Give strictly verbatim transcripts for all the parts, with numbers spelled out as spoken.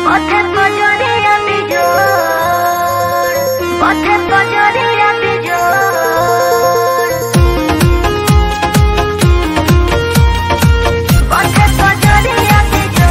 पथे पजरिया बिजोड़, पथे पजरिया बिजोड़, पथे पजरिया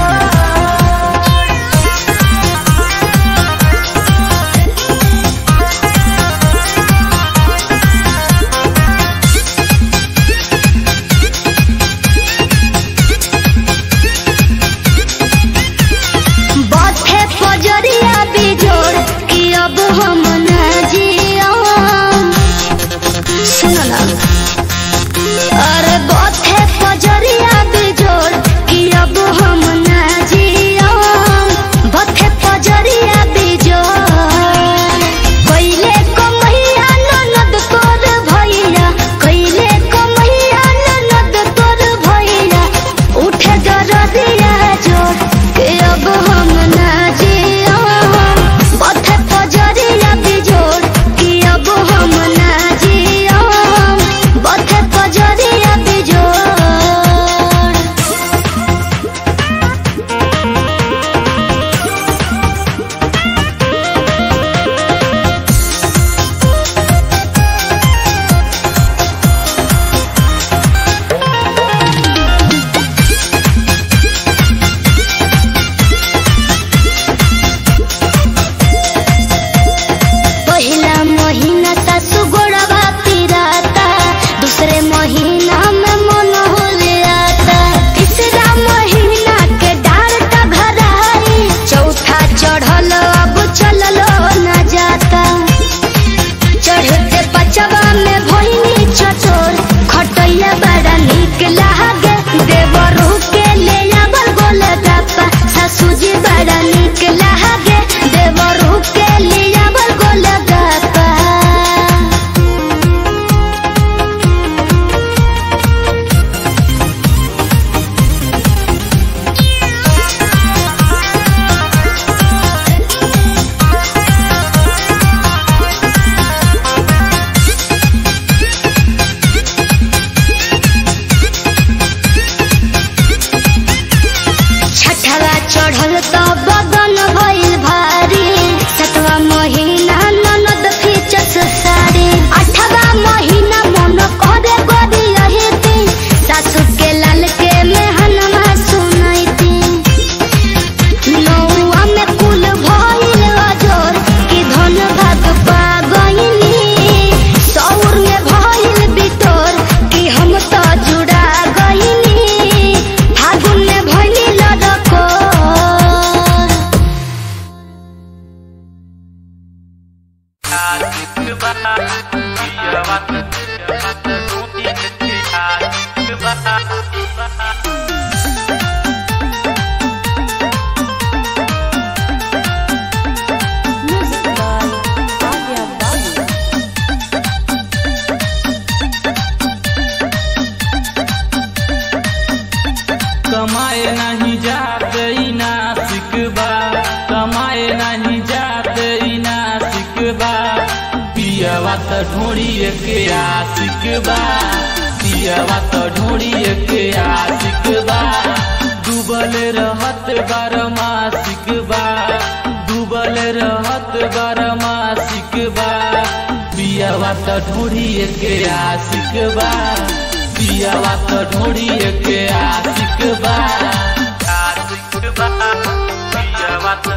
कमाए नहीं जाते नासिक बा, कमाए नहीं जाते नासिक बा, पियवा तो ढूंढिए के आशिक बा, पियवा तो ढूंढिए के आशिक बा, डूबल रहत बारमासिक बा, डूबल रहत बारमासिक बा, पियवा तो ढूंढिए के आशिक बा, पियवा तो ढूंढिए के आशिक बा, आशिक बा, पियवा तो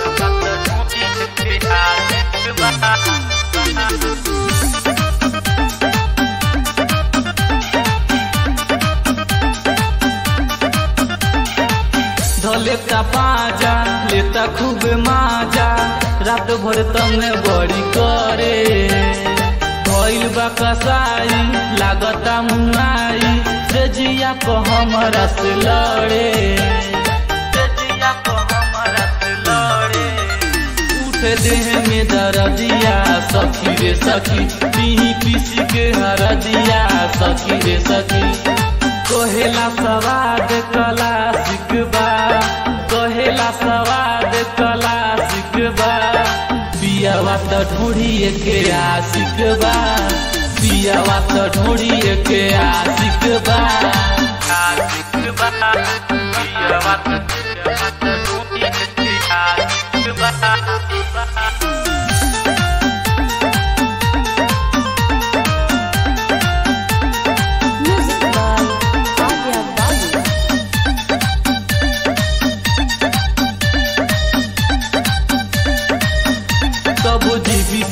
ढूंढिए के आशिक बा। लेता पाजा लेता खूब माजा, रात भर तमे बड़ी करे, भइल बा कसाई लागता मुआई, रजिया को हमरा से लड़े, रजिया को हमरा से लड़े, उठे देह में दर्दिया सखी रे सखी, पीही पीसी के हरदिया सखी रे सखी, कहेला सवाद कला सिकबा, कहेला सवाद कला सिकबा, पियवा तो ढूंढिए के आशिक बा, पियवा तो ढूंढिए के आशिक बा, आशिक बा, पियवा तो ढूंढिए के आशिक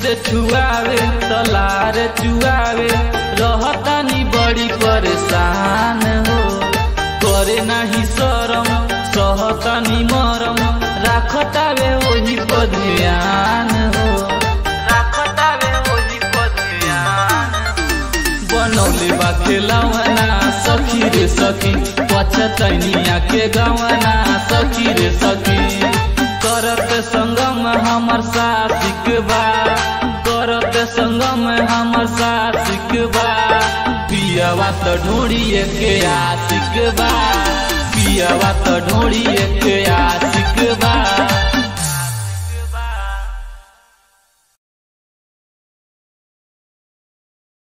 से छुआवे तलार चुआवे रहतानी बड़ी परेशान हो करे नहीं शरम सहतानी मरम राखतावे वही पर ध्यान हो राखतावे वही पर ध्यान बनौले बा खेलवना सखी रे सखी पछतनिया के गवना सखी रे सखी करत संगम हमर सासिक बा करत संगम हमर सासिक बा पियावा तो ढूंढिए के आशिक बा पियावा तो ढूंढिए के आशिक बा।